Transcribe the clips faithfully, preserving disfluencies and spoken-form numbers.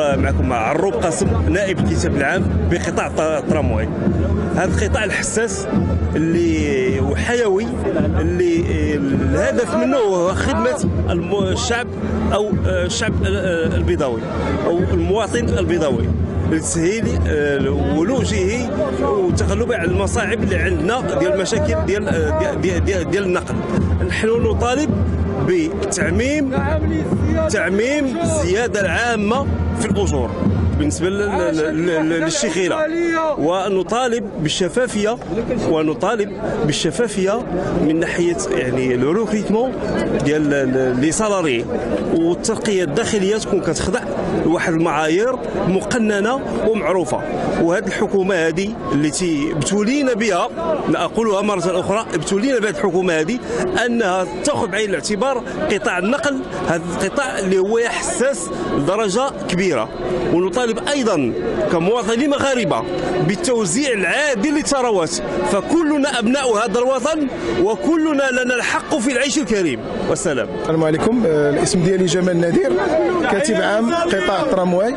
معكم عروب قاسم نائب الكتاب العام بقطاع الترامواي. هذا القطاع الحساس اللي وحيوي اللي الهدف منه هو خدمة الشعب أو الشعب البيضاوي أو المواطن البيضاوي لتسهيل ولوجه وتغلب على المصاعب اللي عندنا ديال المشاكل ديال ديال ديال, ديال النقل. نحن نطالب بتعميم تعميم الزيادة العامة في الأجور بالنسبة للشيخيرة، ونطالب بالشفافية ونطالب بالشفافية من ناحية يعني لو ريكروتمون ديال لي سالاري، والترقية الداخلية تكون كتخضع لواحد المعايير مقننة ومعروفة. وهذه الحكومة هذه التي ابتلينا بها، لا أقولها مرة أخرى، ابتلينا بهذه الحكومة هذه أنها تأخذ بعين الاعتبار قطاع النقل، هذا القطاع اللي هو حساس لدرجة كبيرة. ونطالب أيضا كمواطنين مغاربة بالتوزيع العادل للثروات، فكلنا أبناء هذا الوطن وكلنا لنا الحق في العيش الكريم. والسلام. السلام عليكم. الاسم ديالي جمال نادير، كاتب عام قطاع الترامواي.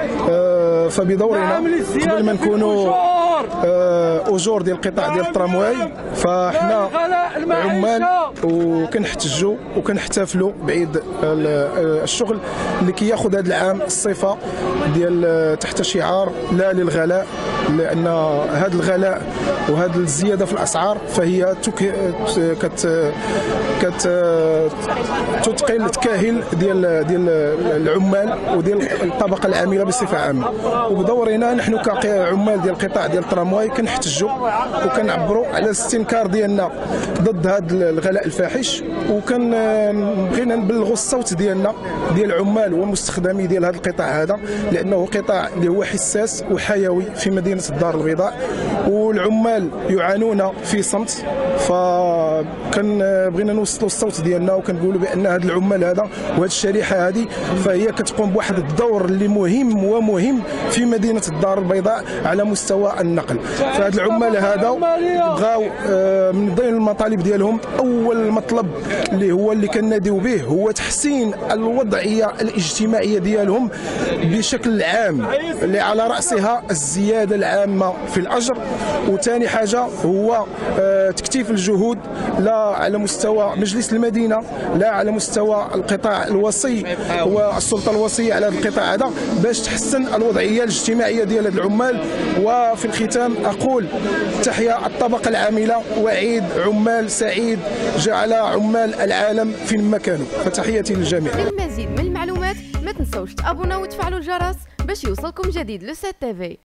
فبدورنا قبل ما نكونوا اجور ديال القطاع ديال الترامواي، فاحنا عمال وكنحتجوا وكنحتفلوا بعيد الشغل اللي كياخذ هذا العام الصفه ديال تحت شعار لا للغلاء، لان هذا الغلاء وهذه الزياده في الاسعار فهي كت كت تثقل تكاهل ديال ديال العمال وديال الطبقه العامله بصفه عامه. وبدورنا نحن كعمال ديال القطاع ديال الترامواي كنحتجوا وكنعبروا على الاستنكار ديالنا ضد هذا الغلاء الفاحش، وكان بغينا نبلغوا الصوت ديالنا ديال العمال ومستخدمي ديال هذا القطاع هذا، لانه قطاع اللي هو حساس وحيوي في مدينه الدار البيضاء، والعمال يعانون في صمت. فكان بغينا نوصلوا الصوت ديالنا وكنقولوا بان هذا العمال هذا وهذه الشريحه هذه فهي كتقوم بواحد الدور اللي مهم ومهم في مدينه الدار البيضاء على مستوى النقل. فهاد العمال هذا بغاو من ضمن المطالب ديالهم اول مطلب اللي هو اللي كناديو به هو تحسين الوضعيه الاجتماعيه ديالهم بشكل عام، اللي على راسها الزياده العامه في الاجر. وثاني حاجه هو تكثيف الجهود لا على مستوى مجلس المدينه لا على مستوى القطاع الوصي والسلطه الوصيه على هذا القطاع هذا باش تحسن الوضعيه الاجتماعيه ديال هاد العمال. وفي الختام اقول تحيا الطبقه العامله وعيد عمال سعيد جعل عمال العالم في مكانه. فتحياتي للجميع. للمزيد من المعلومات ما تنسوش تابونا وتفعلوا الجرس باش يوصلكم جديد لو سات تي في.